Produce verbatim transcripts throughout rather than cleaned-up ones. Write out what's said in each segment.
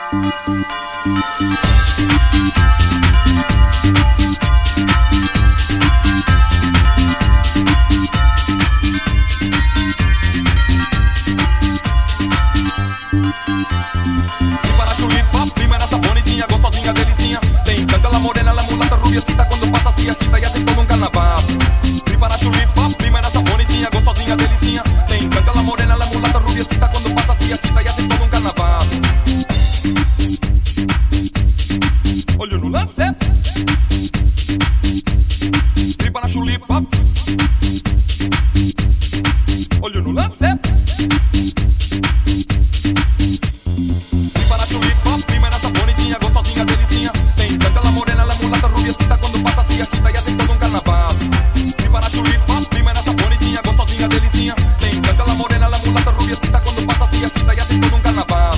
Ripa na chulipa, prima nessa bonitinha, gostosinha, delicinha. Tem canta, ela morena, ela mulata, rubiacita. Quando passa assim, agita e assim todo um carnaval. Ripa na chulipa, prima nessa bonitinha, gostosinha, delicinha. Tem canta, ela morena, ela mulata, rubiacita. Quando passa assim, agita e assim todo um carnaval. Olho no lance. Ripa na chulipa. Olho no lance. Ripa na chulipa, prima nessa bonitinha, gostosinha, delicinha. Tem canta, ela morena, ela mulata, rubiacita. Quando passa assim, agita e assim todo um carnaval. Ripa na chulipa, prima nessa bonitinha, gostosinha, delicinha. Tem canta, ela morena, ela mulata, rubiacita. Quando passa assim, agita e assim todo um carnaval.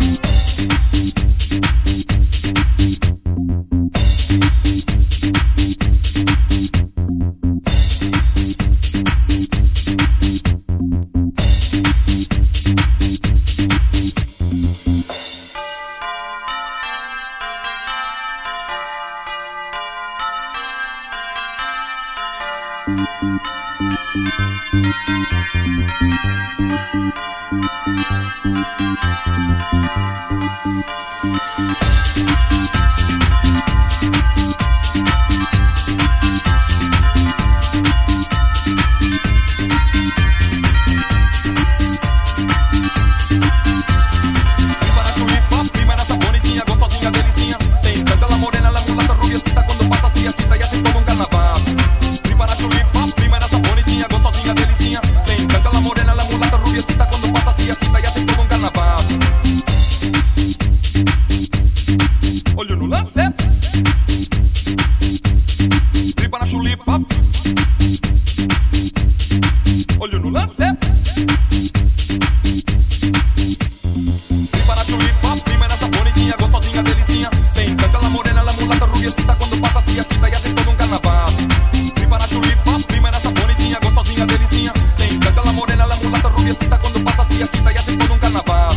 Olho no lance. Ripa na chulipa. Olho no lance. Ripa na chulipa, prima nessa bonitinha, gostosinha, delicinha. Tem canta, ela morena, ela mulata, rubiacita. Quando passa assim, agita e assim todo um carnaval. Ripa na chulipa, prima nessa bonitinha, gostosinha, delicinha. Tem canta, ela morena, ela mulata, rubiacita. Quando passa assim, agita e assim todo um carnaval.